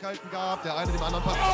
Möglichkeiten gab, der eine dem anderen Pass.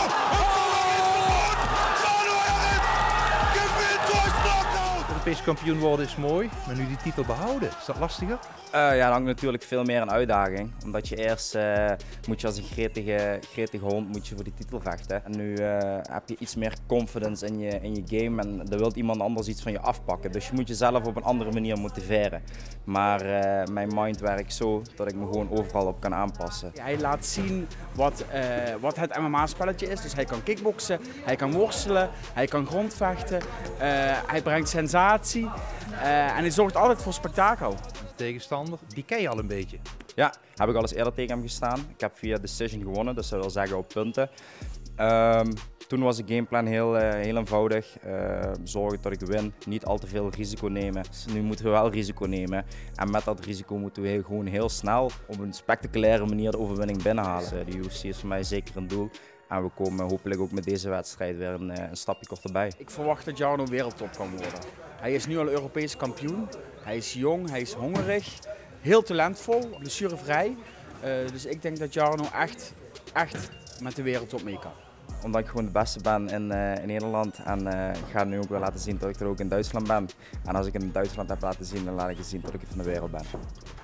Europees kampioen worden is mooi, maar nu die titel behouden, is dat lastiger? Ja, dat hangt natuurlijk veel meer een uitdaging. Omdat je eerst moet je als een gretige hond moet je voor die titel vechten. En nu heb je iets meer confidence in je game en dan wil iemand anders iets van je afpakken. Dus je moet jezelf op een andere manier motiveren. Maar mijn mind werkt zo dat ik me gewoon overal op kan aanpassen. Hij laat zien wat het MMA-spelletje is. Dus hij kan kickboksen, hij kan worstelen, hij kan grondvechten, hij brengt sensatie en hij zorgt altijd voor spektakel. De tegenstander, die ken je al een beetje. Ja, heb ik al eens eerder tegen hem gestaan. Ik heb via decision gewonnen, dus dat wil zeggen op punten. Toen was de gameplan heel eenvoudig. Zorgen dat ik win, niet al te veel risico nemen. Dus nu moeten we wel risico nemen. En met dat risico moeten we gewoon heel snel op een spectaculaire manier de overwinning binnenhalen. Dus, de UFC is voor mij zeker een doel. En we komen hopelijk ook met deze wedstrijd weer een stapje korterbij. Ik verwacht dat Jarno wereldtop kan worden. Hij is nu al Europees kampioen. Hij is jong, hij is hongerig, heel talentvol, blessurevrij. Dus ik denk dat Jarno echt met de wereldtop mee kan. Omdat ik gewoon de beste ben in Nederland en ik ga nu ook wel laten zien dat ik er ook in Duitsland ben. En als ik in Duitsland heb laten zien, dan laat ik zien dat ik van de wereld ben.